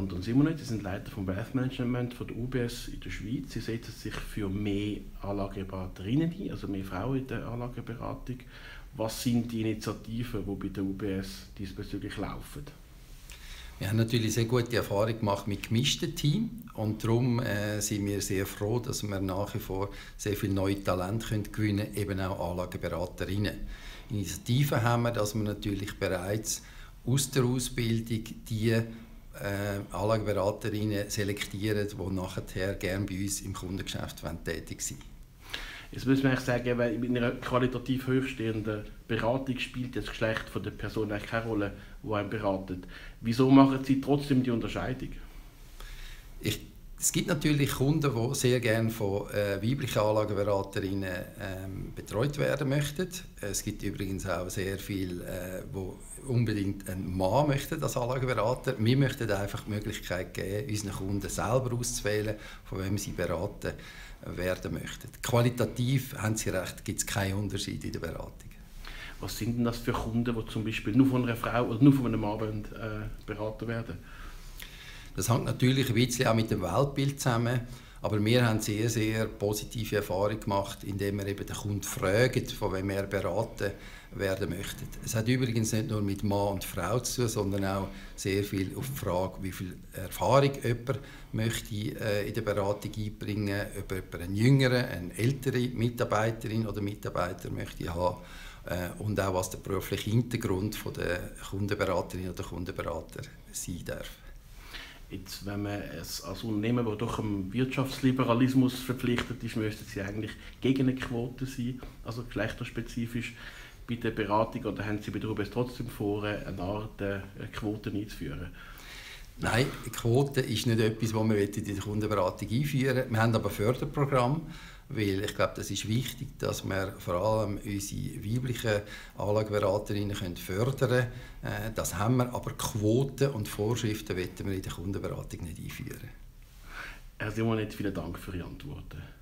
Anton Simonett, Sie sind Leiter vom Wealth Management von der UBS in der Schweiz. Sie setzen sich für mehr Anlageberaterinnen ein, also mehr Frauen in der Anlageberatung. Was sind die Initiativen, die bei der UBS diesbezüglich laufen? Wir haben natürlich sehr gute Erfahrungen gemacht mit gemischten Teams und darum sind wir sehr froh, dass wir nach wie vor sehr viele neue Talente gewinnen können, eben auch Anlageberaterinnen. Initiativen haben wir, dass wir natürlich bereits aus der Ausbildung die Anlageberaterinnen selektieren, die nachher gerne bei uns im Kundengeschäft tätig sind. Jetzt muss man eigentlich sagen, weil in einer qualitativ hochstehenden Beratung spielt das Geschlecht der Person eigentlich keine Rolle, die einen beratet. Wieso machen Sie trotzdem die Unterscheidung? Es gibt natürlich Kunden, die sehr gerne von weiblichen Anlageberaterinnen betreut werden möchten. Es gibt übrigens auch sehr viele, die unbedingt einen Mann möchten als Anlageberater. Wir möchten einfach die Möglichkeit geben, unseren Kunden selber auszuwählen, von wem sie beraten werden möchten. Qualitativ, haben Sie recht, gibt es keinen Unterschied in der Beratung. Was sind denn das für Kunden, die zum Beispiel nur von einer Frau oder nur von einem Mann beraten werden? Das hängt natürlich ein bisschen auch mit dem Weltbild zusammen, aber wir haben sehr, sehr positive Erfahrungen gemacht, indem wir eben den Kunden fragen, von wem er beraten werden möchte. Es hat übrigens nicht nur mit Mann und Frau zu tun, sondern auch sehr viel auf die Frage, wie viel Erfahrung jemand möchte in der Beratung einbringen, ob jemand einen jüngeren, eine ältere Mitarbeiterin oder Mitarbeiter möchte haben und auch was der berufliche Hintergrund von der Kundenberaterin oder Kundenberater sein darf. Jetzt, wenn man als Unternehmen, das durch dem Wirtschaftsliberalismus verpflichtet ist, müssten Sie eigentlich gegen eine Quote sein, also geschlechterspezifisch bei der Beratung, oder haben Sie bei der UBS trotzdem vor, eine Art Quote einzuführen? Nein, eine Quote ist nicht etwas, das wir in der Kundenberatung einführen wollen. Wir haben aber Förderprogramme, weil ich glaube, das ist wichtig, dass wir vor allem unsere weiblichen Anlageberaterinnen fördern können. Das haben wir, aber Quoten und Vorschriften wollen wir in der Kundenberatung nicht einführen. Herr Simonett, vielen Dank für Ihre Antworten.